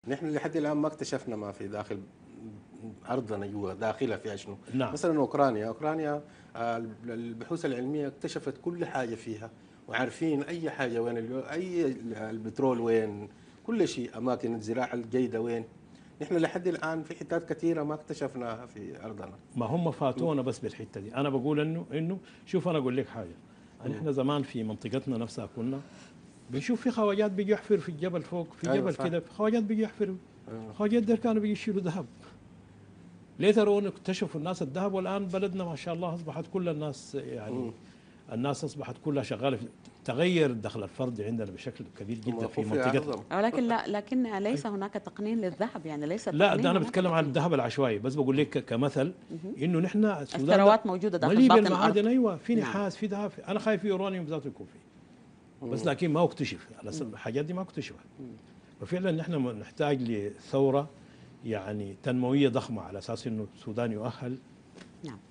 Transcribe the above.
نحن لحد الان ما اكتشفنا ما في داخل ارضنا جوا داخلها فيها شنو. نعم. مثلا اوكرانيا البحوث العلميه اكتشفت كل حاجه فيها، وعارفين اي حاجه وين اي البترول وين، كل شيء، اماكن الزراعه الجيده وين. نحن لحد الان في حتات كثيره ما اكتشفناها في ارضنا. ما هم فاتونا بس بالحته دي. انا بقول انه شوف، انا اقول لك حاجه، احنا زمان في منطقتنا نفسها كنا بنشوف في خواجات بيجوا يحفروا في الجبل فوق، في أيوة جبل صح. كده، في خواجات بيجوا يحفروا. خواجات دول كانوا بيجوا يشيلوا ذهب. ليه ترون اكتشفوا الناس الذهب، والان بلدنا ما شاء الله اصبحت كل الناس يعني الناس اصبحت كلها شغاله في تغير الدخل الفردي عندنا بشكل كبير جدا في منطقتنا. ولكن لا، لكن ليس هناك تقنين للذهب، يعني ليس لا، تقنين، ده انا هناك بتكلم عن تقنين. الذهب العشوائي بس، بقول لك كمثل انه نحن السودان الثروات موجوده داخل مليء باطن بالمعادن. الارض. ايوه، في نعم. نحاس، في ذهب، انا خايف في يورانيوم ذاته يكون فيه، بس لكن ما هو اكتشف. الحاجات دي ما اكتشفت. ففعلا نحن نحتاج لثوره يعني تنمويه ضخمه على اساس انه السودان يؤهل نعم.